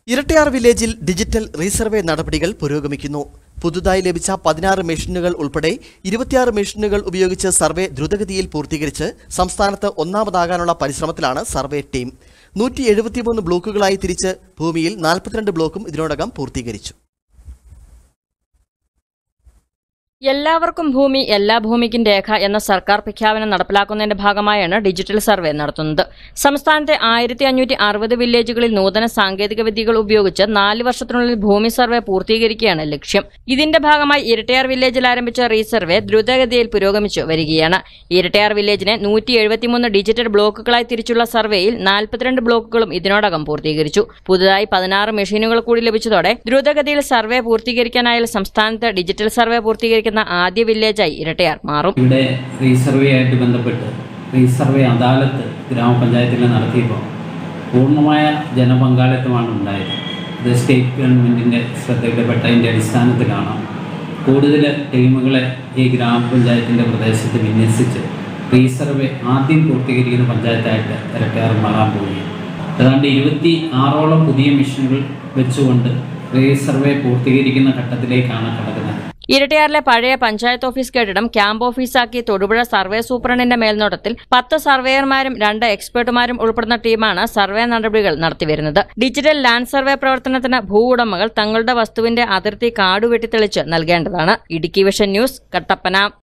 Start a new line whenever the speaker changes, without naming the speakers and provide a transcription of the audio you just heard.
ഇരട്ടയാർ വില്ലേജിൽ digital resurvey നടപടികൾ പുരോഗമിക്കുന്നു. പുതുതായി ലഭിച്ച 16 മെഷീനുകൾ ഉൾപ്പെടെ 26 മെഷീനുകൾ ഉപയോഗിച്ച് സർവേ ദ്രുതഗതിയിൽ പൂർത്തീകരിച്ച് സംസ്ഥാനത്ത് ഒന്നാമതാകാനുള്ള പരിശ്രമത്തിലാണ് സർവേ ടീം. 173 ബ്ലോക്കുകളായി തിരിച്ച് ഭൂമിയിൽ 42 ബ്ലോക്കും ഇതിനോടകം പൂർത്തീകരിച്ചു.
എല്ലാവർക്കും ഭൂമി എല്ലാ ഭൂമിക്കും രേഖ എന്ന സർക്കാർ പ്രഖ്യാപനം നടപ്പിലാക്കുന്നതിന്റെ ഭാഗമായാണ് ഡിജിറ്റൽ സർവേ നടത്തുന്നത്. സംസ്ഥാനത്തെ 1560 വില്ലേജുകളിൽ നൂതന സാങ്കേതിക വിദ്യകൾ ഉപയോഗിച്ച് 4 വർഷത്തിനുള്ളിൽ ഭൂമി സർവേ പൂർത്തീകരിക്കുകയാണ് ലക്ഷ്യം. ഇതിന്റെ ഭാഗമായി ഇരട്ടയാർ വില്ലേജിൽ ആരംഭിച്ച റീസർവേ ദ്രുതഗതിയിൽ പുരോഗമിച്ചു വരികയാണ്. ഇരട്ടയാർ വില്ലേജിനെ 173 ഡിജിറ്റൽ ബ്ലോക്കുകളായി തിരിച്ചുള്ള സർവേയിൽ 42 ബ്ലോക്കുകളും ഇതിനോടകം പൂർത്തീകരിച്ചു. പുതുതായി 16 മെഷീനുകൾ കൂടി ലഭിച്ചതോടെ ദ്രുതഗതിയിൽ സർവേ പൂർത്തീകരിക്കാനായാൽ സംസ്ഥാനത്ത് ഡിജിറ്റൽ സർവേ പൂർത്തീകരിക്കുന്ന ആദ്യ വില്ലേജായി ഇരട്ടയാർ മാറും.
ഇവിടെ റീസർവേയായിട്ട് ബന്ധപ്പെട്ട് റീസർവേ അദാലത്ത് ഗ്രാമപഞ്ചായത്തിൽ നടത്തിയപ്പോൾ പൂർണ്ണമായ ജനപങ്കാളിത്തമാണ് ഉണ്ടായത്. ഇത് സ്റ്റേറ്റ് ഗവൺമെൻറ്റിൻ്റെ ശ്രദ്ധയിൽപ്പെട്ടതിൻ്റെ അടിസ്ഥാനത്തിലാണ് കൂടുതൽ ടീമുകളെ ഈ ഗ്രാമപഞ്ചായത്തിൻ്റെ പ്രദേശത്ത് വിന്യസിച്ച് റീസർവേ ആദ്യം പൂർത്തീകരിക്കുന്ന പഞ്ചായത്തായിട്ട് ഇരട്ടയാർ മാറാൻ പോവുകയാണ്. ഏതാണ്ട് 26ഓളം പുതിയ മെഷീനുകൾ വെച്ചുകൊണ്ട് റീസർവേ പൂർത്തീകരിക്കുന്ന ഘട്ടത്തിലേക്കാണ് കടക്കുന്നത്.
ഇരട്ടയാറിലെ പഴയ പഞ്ചായത്ത് ഓഫീസ് കെട്ടിടം ക്യാമ്പ് ഓഫീസാക്കി തൊടുപുഴ സർവേ സൂപ്രണ്ടിന്റെ മേൽനോട്ടത്തിൽ 10 സർവേയർമാരും 2 എക്സ്പേർട്ടുമാരും ഉൾപ്പെടുന്ന ടീമാണ് സർവേ നടപടികൾ നടത്തിവരുന്നത്. ഡിജിറ്റൽ ലാൻഡ് സർവേ പ്രവർത്തനത്തിന് ഭൂ ഉടമകൾ തങ്ങളുടെ വസ്തുവിന്റെ അതിർത്തി കാടുവെട്ടിത്തെളിച്ച് നൽകേണ്ടതാണ്. Idukki vision news, Kattappana.